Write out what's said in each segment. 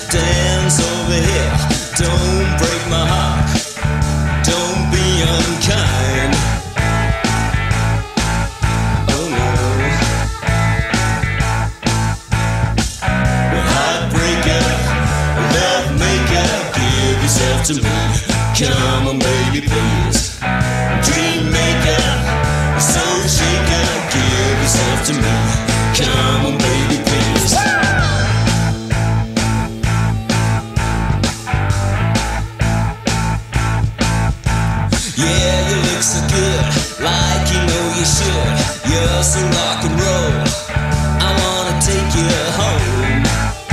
dance over here. Don't break my heart, don't be unkind. Oh no. Heartbreaker, love maker, give yourself to me. Come on baby please. Dream maker, soul shaker, give yourself to me. Come on baby please. Yeah, you look so good, like you know you should. You're so rock and roll, I wanna take you home.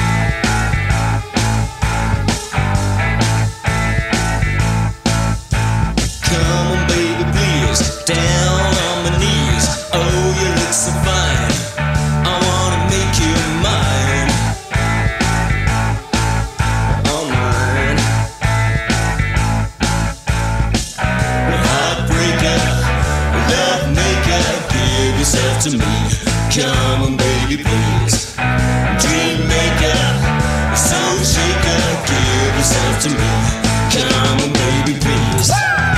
Come on baby please, down on my knees. Oh, you look so fine, I wanna make you mine. All mine. Heartbreaker, love maker, give yourself to me. Come on baby please. Dream maker, soul shaker, give yourself to me. Come on baby please.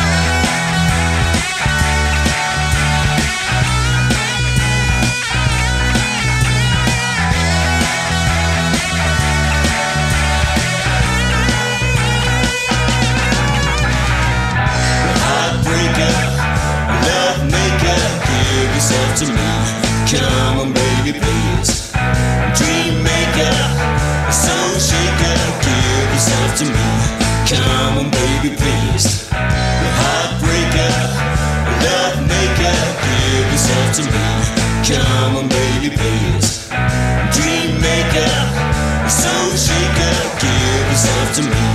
Heartbreaker, love maker, give yourself to me. Come on baby please. Dream maker, soul shaker, give yourself to me. Come on baby please. Heartbreaker, love maker, give yourself to me. Come on baby please. Dream maker, soul shaker, give yourself to me.